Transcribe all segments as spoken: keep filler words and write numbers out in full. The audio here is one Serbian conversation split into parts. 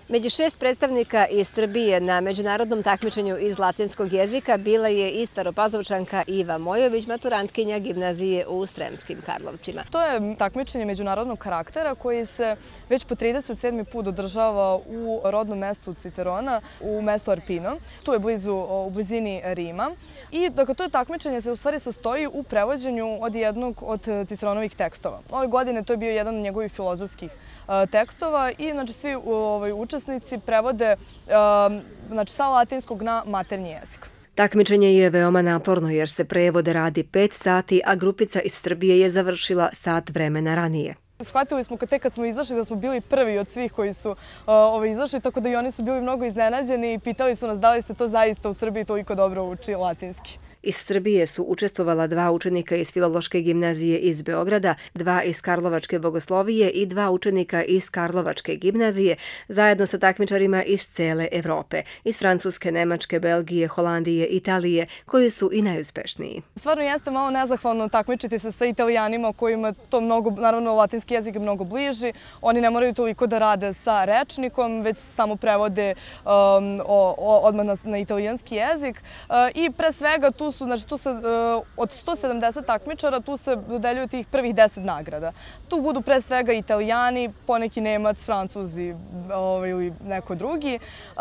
Među šest predstavnika iz Srbije na međunarodnom takmičenju iz latinskog jezika bila je i Staropazovčanka Iva Mojović, maturantkinja gimnazije u Sremskim Karlovcima. To je takmičenje međunarodnog karaktera koji se već po trideset sedmi put održava u rodnom mestu Cicerona, u mestu Arpino. Tu je blizu, u blizini Rima. I dakle, to je takmičenje se u stvari sastoji u prevođenju od jednog od Ciceronovih tekstova. Ove godine to je bio jedan od njegovih filozofskih tekstova i znači, svi ovaj, učesnici prevode znači, sa latinskog na maternji jezik. Takmičenje je veoma naporno jer se prevode radi pet sati, a grupica iz Srbije je završila sat vremena ranije. Shvatili smo tek kad smo izašli da smo bili prvi od svih koji su uh, ovaj, izašli, tako da i oni su bili mnogo iznenađeni i pitali su nas da li se to zaista u Srbiji toliko dobro uči latinski. Iz Srbije su učestvovala dva učenika iz Filološke gimnazije iz Beograda, dva iz Karlovačke bogoslovije i dva učenika iz Karlovačke gimnazije, zajedno sa takmičarima iz cele Evrope, iz Francuske, Nemačke, Belgije, Holandije, Italije, koji su i najuspešniji. Stvarno jeste malo nezahvalno takmičiti se sa Italijanima kojima to mnogo, naravno latinski jezik je mnogo bliži, oni ne moraju toliko da rade sa rečnikom, već samo prevode um, o, o, odmah na, na italijanski jezik uh, i pre svega tu Znači, tu se, od sto sedamdeset takmičara tu se dodeljuju tih prvih deset nagrada. Tu budu pre svega Italijani, poneki Nemac, Francuzi ili neko drugi.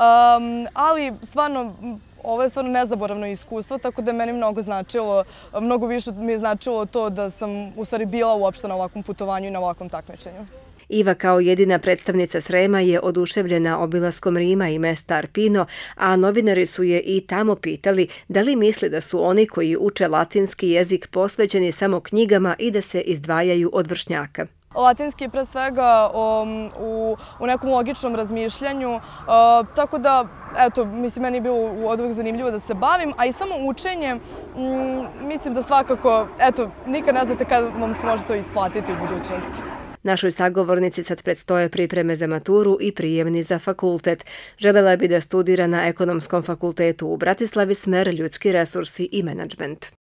Ali stvarno, ovo je stvarno nezaboravno iskustvo, tako da je meni mnogo značilo, mnogo više mi je značilo to da sam u stvari bila uopšte na ovakvom putovanju i na ovakvom takmičenju. Iva kao jedina predstavnica Srema je oduševljena obilaskom Rima i mesta Arpino, a novinari su je i tamo pitali da li misli da su oni koji uče latinski jezik posvećeni samo knjigama i da se izdvajaju od vršnjaka. Latinski je pre svega um, u, u nekom logičnom razmišljanju, uh, tako da, eto, mislim, meni je bilo oduvek zanimljivo da se bavim, a i samo učenje, um, mislim da svakako, eto, nikad ne znate kada vam se može to isplatiti u budućnosti. Našoj sagovornici sad predstoje pripreme za maturu i prijemni za fakultet. Želela bi da studira na Ekonomskom fakultetu u Bratislavi smer ljudski resursi i menadžment.